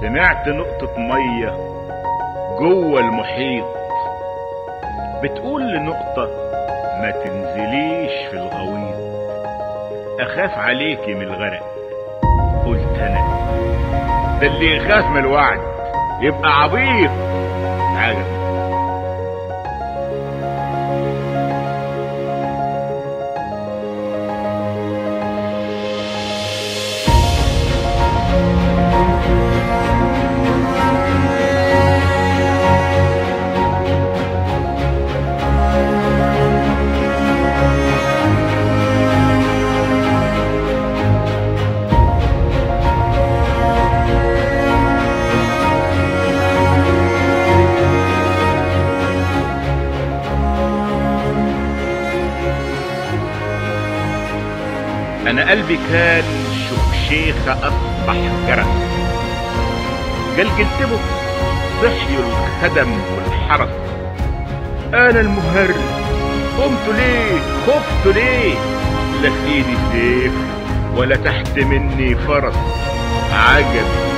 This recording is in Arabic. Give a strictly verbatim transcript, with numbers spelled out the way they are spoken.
سمعت نقطة مية جوه المحيط بتقول لنقطة ما تنزليش في الغويط، اخاف عليكي من الغرق. قلت انا ده اللي يخاف من الوعد يبقى عبيط. عجب. انا قلبي كان شخشيخة اصبح جرس، جلجلتبه صحيوا الخدم والحرس. انا المهرج قمت ليه خفت ليه، لا في ايدي سيف ولا تحت مني فرس. عجب